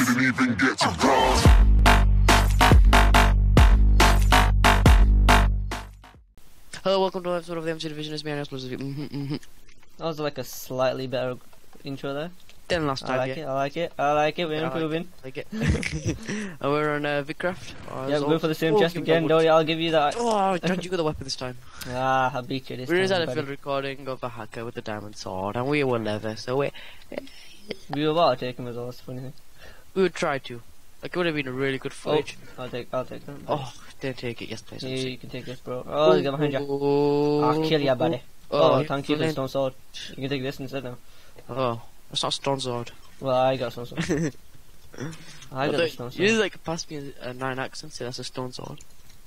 didn't even get to bronze. Hello, welcome to an episode of the MC Division. It's me, Explosive. That was like a slightly better intro there. Then last time, I like it. We're improving. I like it. And we're on Vidcraft. Yeah, we're going for the same chest again. Don't worry, I'll give you that. Oh, don't you got the weapon this time? I beat you this We time. just had a buddy. field recording of a hacker with a diamond sword, and we were leather, so we We were about to take him as well. That's the funny thing. would try to. Like, it would have been a really good footage. I'll take them. Oh, don't take it, yes, please. Yeah, you can take this, bro. Oh, he's got behind you. Oh, I'll kill ya, buddy. Oh, Oh, thank you for the brilliant. stone sword. You can take this instead now. Oh, that's not stone sword. Well, I got stone sword. I got the stone You just sword. like passed me a 9 accent, say that's a stone sword.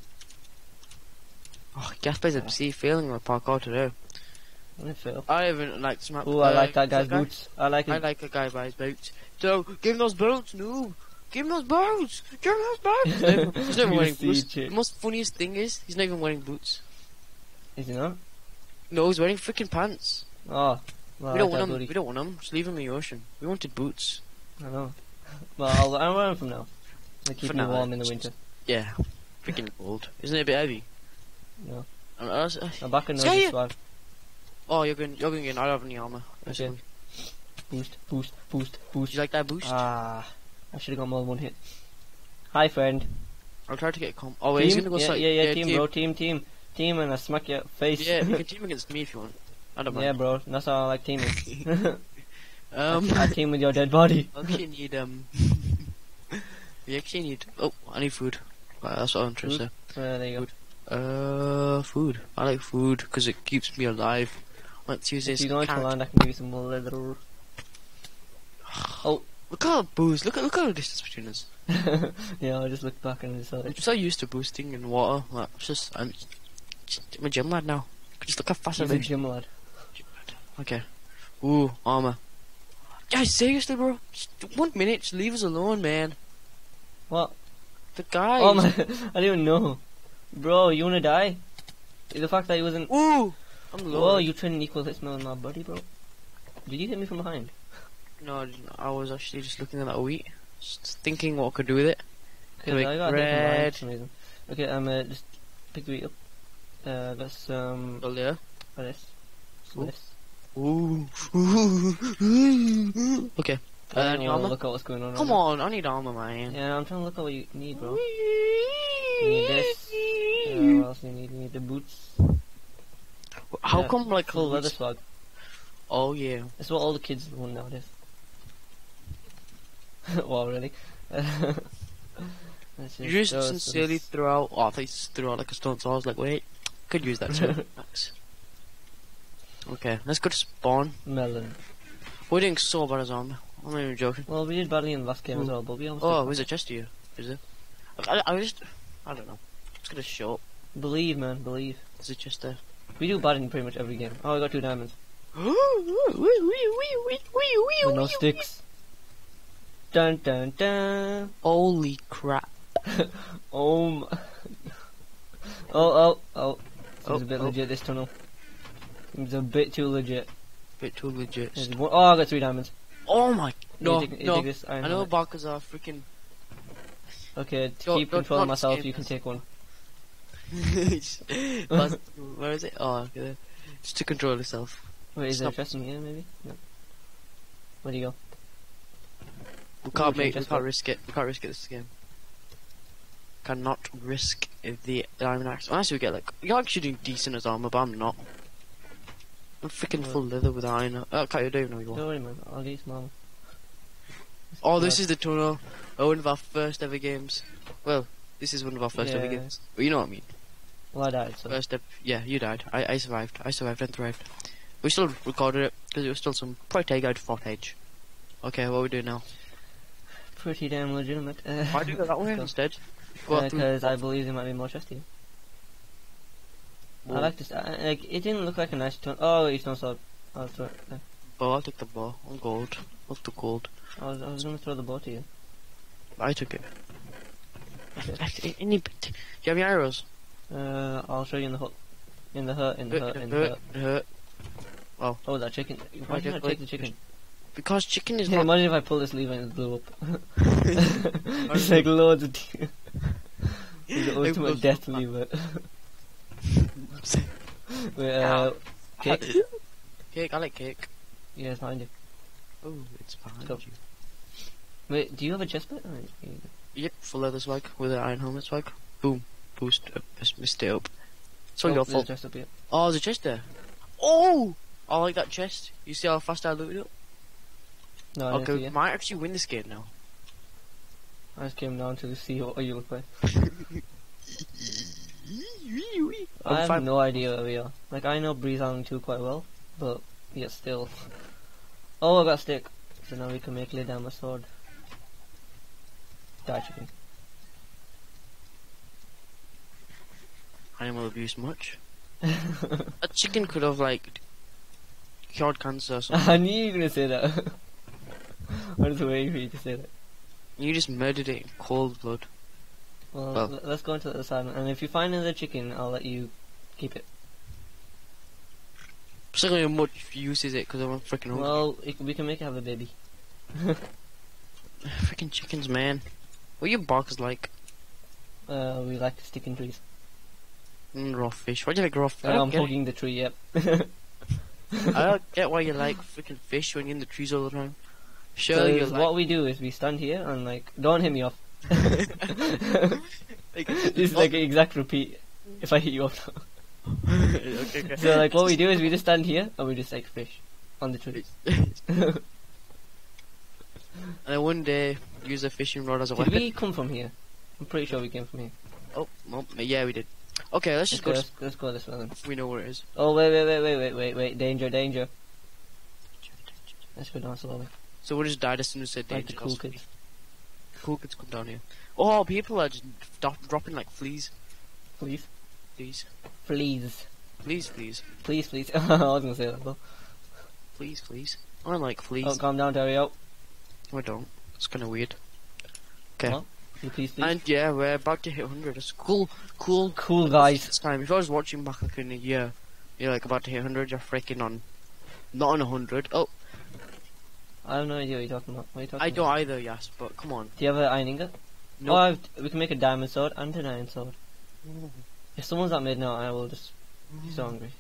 Oh, Gasper's MC failing my parkour today. I fail. I haven't liked Smap. Ooh, I like that guy's boots. I like I it. like a guy by his boots. So, give him those boots, no! Give him those boots! Give him those boots! He's not even You wearing see boots. it. The most funniest thing is, he's not even wearing boots. Is he not? No, he's wearing freaking pants. Oh. Well, We I don't like want that him. booty. We don't want him. Just leave him in the ocean. We wanted boots. I know. Well, I'm wearing them now. They keep For me now, warm in the winter. Yeah. Freaking cold. Isn't it a bit heavy? No. I'm I'm back in Scare you. Northern Swag. Oh, you're going in. I don't have any armor. Okay. Boost. Do you like that boost? Ah, I should have got more than one hit. Hi, friend. I'll try to get a comp. Oh, wait, he's Team? gonna go Yeah, team, bro. Team, and I smack your face. Yeah, we can team against me if you want. I don't mind. Yeah, bro. That's how I like teaming. I team with your dead body. I actually need we actually need. Oh, I need food. That's what I'm trying to say. There you Food. Food. I like food because it keeps me alive. Let's use go. If this. you go into carrot. land, I can give you some more leather. Oh. Look at that boost. Look at the distance between us. Yeah, I just looked back and just I'm so used to boosting in water. Like, I'm a gym lad now. Just look how fast I He's a boost. gym lad. Okay. Ooh, armor. Yeah, seriously, bro. Just 1 minute. Just leave us alone, man. What? The guy. Oh my! I didn't even know. Bro, you wanna die? The fact that he wasn't. Ooh. I'm low. Whoa, you trading equal hits with my buddy, bro. Did you hit me from behind? No, I didn't. I was actually just looking at that wheat, just thinking what I could do with it. Because Make I got hit from behind red. for some reason. Okay, just pick the wheat up. Got some. Well, yeah. This. Ooh. This. Ooh. Okay. I Any wanna armor? look at what's going on. Come right on, I need armor, man. now. Yeah, I'm trying to look at what you need, bro. You need this. What else do you need? You need the boots. How Yeah, come like full leather boots- swag? Oh yeah. That's what all the kids want nowadays. Wow, really? Let's You just throw sincerely some- threw out. Oh, I thought you just threw out like a stone, so I was like, wait, could use that too. Max. Okay, let's go to spawn. melon. We're doing so bad as armor. I'm not even joking. Well, we did badly in the last game as Ooh. well, but we almost. Oh, did there's a chest here. Is there? I don't know. It's gonna show up. fine. Believe, man, believe. There's a chest there. We do bad in pretty much every game. Oh, I got 2 diamonds. With no sticks. Dun dun dun. Holy crap. Oh. Oh. Seems a bit Oh. legit, this tunnel. Seems a bit too legit. Bit too legit. Oh, I got 3 diamonds. Oh my. No, You take no. this I iron know helmet. Barkers are freaking. Okay, to Don't- keep don't- controlling not myself, scam you can us. take one. Where is it? Oh, okay. There. Just to control yourself. Wait, is there a Stop. chest in here, maybe? No. Where'd you go? We can't we make. can We just can't go. risk it. We can't risk it this game. Cannot risk the diamond axe. Unless we get like. You're actually doing decent as armor, but I'm not. I'm freaking full leather with iron. Oh, can't you do even know you Don't want. worry, man. I'll get you some armor. Oh, this is the tunnel. One of our first ever games. Well, this is one of our first ever Yeah. games. But you know what I mean. Well, I died, so. First step. Yeah, you died. I survived. I survived and thrived. We still recorded it because it was still some pretty good footage. Okay, what are we doing now? Pretty damn legitimate. Why do you go that way instead? Go out through- Because I believe there might be more chest here. I like this. Like, it didn't look like a nice tunnel. Oh, it's not so. I'll throw it. Bow, I'll take the bow. I'm gold. What's the gold? I was gonna throw the bow to you. I took it. Okay. Do you have any arrows? I'll show you in the hut. In the hut. Hurt. Oh, that chicken. Why did you not take the chicken? Because chicken is Yeah, not. imagine if I pull this lever and it blew up. It's like loads of the ultimate death lever. Wait, cake? Cake, I like cake. Yeah, it's behind you. Oh, it's behind Go. you. Wait, do you have a chest plate? Yep, full leather swag with an iron helmet swag. Boom. Boost up. Just missed it up. It's all your there's a fault. chest up here. Oh, there's a chest there. Oh! I like that chest. You see how fast I looted it? No, I didn't see Okay, we it. might actually win this game now. I just came down to see what you look like. I have fine. no idea where we are. Like, I know Breeze Island 2 quite well, but yet still. Oh, I got a stick. So now we can make lay down my sword. Die, chicken. Animal abuse much. A chicken could have, like, cured cancer or something. I knew you were gonna say that. I was waiting for you to say that. You just murdered it in cold blood. Well, Well. let's go into the other side, and if you find another chicken, I'll let you keep it. Particularly much use is it because I'm freaking hungry. Well, we can make it have a baby. Freaking chickens, man. What are your barkers like? We like to stick in trees. Raw fish. Why do you like raw fish? I'm hugging the tree, yep. I don't get why you like freaking fish when you're in the trees all the time. Sure, you So like. what we do is we stand here and like, don't hit me off. Like, This is like an exact repeat. If I hit you off. okay. So like, what we do is we just stand here and we just like fish on the trees. And then one day, use a fishing rod as a Did weapon. we come from here? I'm pretty sure we came from here. Oh, well, yeah, we did. Okay, let's just Okay, go. let's go this way then. We know where it is. Oh wait, danger. Let's go down slowly. So we just died as soon as it said Like the danger. cool kids. Cool kids come down here. Oh, people are just dropping like fleas. Please. Please. Please. Please, please. Please. I was gonna say that though. Please, please. I don't like fleas. Oh, calm down, Dario. I don't. It's kind of weird. Okay. What? Please. And yeah, we're about to hit 100. It's cool. Cool guys. This time, if I was watching back like in a year, you're like about to hit 100, you're freaking on. Not on 100. Oh, I have no idea what you're talking about. What are you talking I about? don't either, yes, but come on. Do you have an iron ingot? Nope. Oh, we can make a diamond sword and an iron sword. If someone's not made now, I will just be so hungry.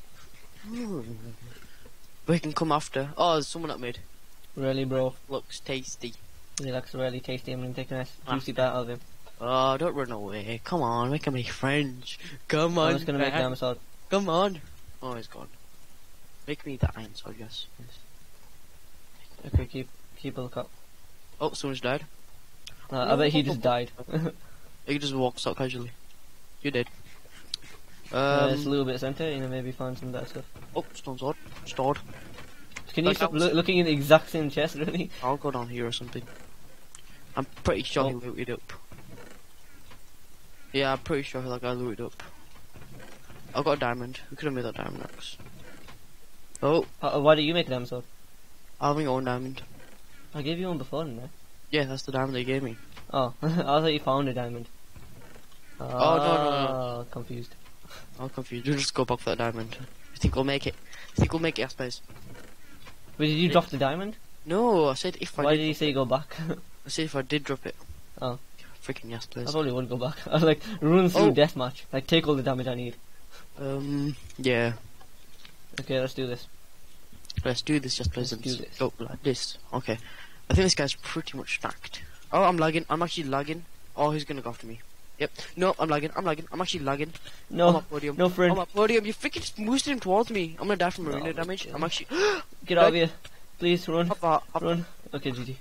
We can come after. Oh, there's someone that made. Really, bro? Looks tasty. He looks really tasty. I'm gonna take a nice juicy bite out of him. Oh, don't run away. Come on, we can make friends. Come on. I'm just gonna make a man. diamond sword. Come on. Oh, he's gone. Make me the iron sword, yes. Okay, keep a lookout. Oh, someone's died. I bet he just died. He just walks out casually. You did. It's a little bit center, you know, maybe find some better stuff. Oh, stone sword. Stored. Can you Like, stop that was- looking in the exact same chest, really? I'll go down here or something. I'm pretty sure he Oh. looted up. Yeah, I'm pretty sure like I looted up. I got a diamond. We could have made that diamond axe. Oh, Why do you make a diamond sword? I have my own diamond. I gave you one before, didn't I? Yeah, that's the diamond they gave me. Oh, I thought you found a diamond. no. Confused. I'm confused. We'll just go back for that diamond. You think we'll make it? You think we'll make it, I suppose? Wait, did you drop the diamond? No, I said if I Why did. did you say go back? I said if I did drop it. Oh. Freaking yes, I please. probably would go back. I was like, run through Oh. deathmatch. Like, take all the damage I need. Yeah. Okay, let's do this. Let's do this, just please. Let's do this. Go like this. Okay. I think this guy's pretty much stacked. Oh, I'm lagging. I'm actually lagging. Oh, he's gonna go after me. Yep. No, I'm lagging. I'm actually lagging. On my No, podium. no friend. On my podium. You freaking just boosted him towards me. I'm gonna die from arena Oh, damage. okay. I'm actually. Get out of here. Please, run. Hop. Run. Okay, GG.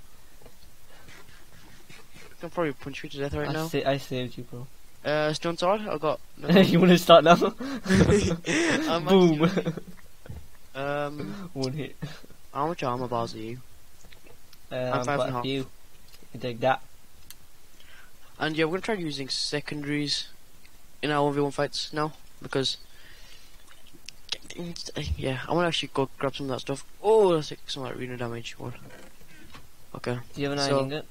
I can probably punch you to death right now. I saved you, bro. Stone sword. I got. No. You wanna start now? I'm Boom. One hit. How much armor bars are you? I'm five quite and a a half. few. You take that. And yeah, we're gonna try using secondaries in our 1v1 fights now because yeah, I wanna actually go grab some of that stuff. Oh, that's like some like arena damage one. Okay, Do you have an So, iron ingot?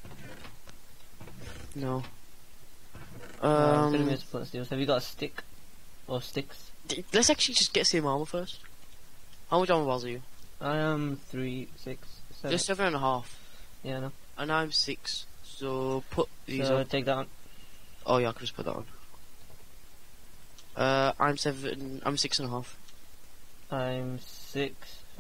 no. I'm gonna miss put steals. Have you got a stick? Or sticks? Let's actually just get same armor first. How much armor bars are you? I am 3, 6, 7. Just 7.5. Yeah, I know. And I'm 6. So put these So on. take that on. Oh yeah, I can just put that on. I'm 7. I'm 6.5. I'm 6.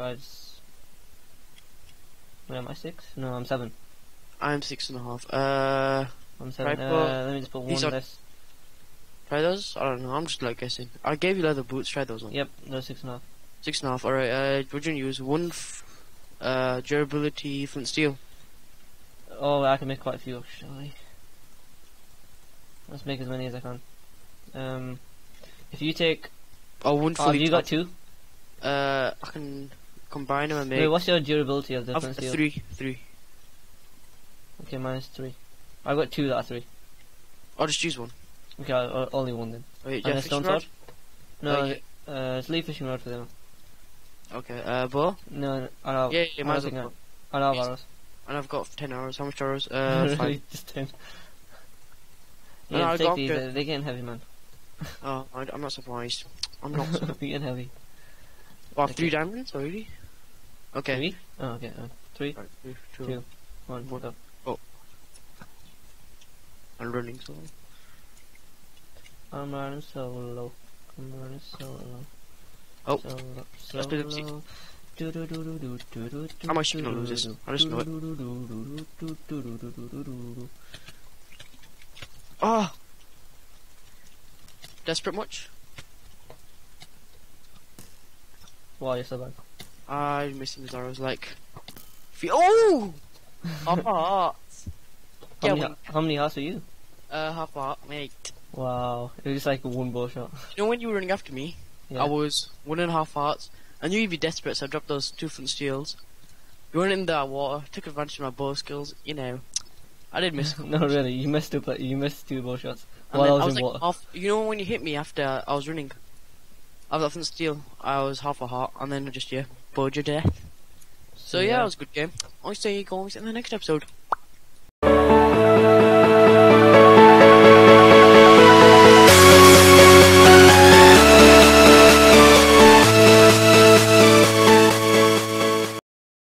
Wait, am I 6? No, I'm 7. I'm 6.5. I'm 7. Right, well, Let me just put these one are- less. Try those? I don't know. I'm just like guessing. I gave you leather boots. Try those on. Yep, those 6.5. 6.5. All right. What do you use? Durability flint steel. Oh, I can make quite a few actually. Let's make as many as I can. If you take, Oh, one oh, fully. have you got typed. 2? I can combine them and make. Wait, what's your durability of I've different got steel? 3. Okay, minus 3. I got 2 that are 3. I'll just use one. Okay, only one then. Wait, And a Jeff, stone fishing rod? sword? No, yeah. let's leave fishing rod for them. Okay. Bow. No, I don't. Yeah, I might don't as think well. I don't have Yes. arrows. And I've got 10 arrows. How much arrows? Really, 5. just 10. No, Yeah, I take got these. good. They're getting heavy, man. Oh, I'm not surprised. I'm not. They're getting heavy. Wow, Okay. 3 diamonds already? Okay. 3? Oh, okay. 3, Right, 2, 1, One. go. I'm running so. I'm running solo. I'm running solo. Oh, Solo. let's do them six. Solo. I'm actually gonna lose this. I just know it. Ah! Desperate much? Wow, you're so bad. I'm missing these arrows like. Oh! Half a heart. Yeah, How many hearts are you? half a heart, mate. Wow, it was just like one bow shot. You know when you were running after me? Yeah. I was 1.5 hearts. I knew you'd be desperate, so I dropped those 2 flint steels. You went in the water, took advantage of my bow skills, you know. I did miss. No, really, you missed 2 bow shots And while then I was in like water. you know when you hit me after I was running? I was flint steel. I was half a heart, and then I just bowed your death. So yeah, it was a good game. I'll see you guys in the next episode.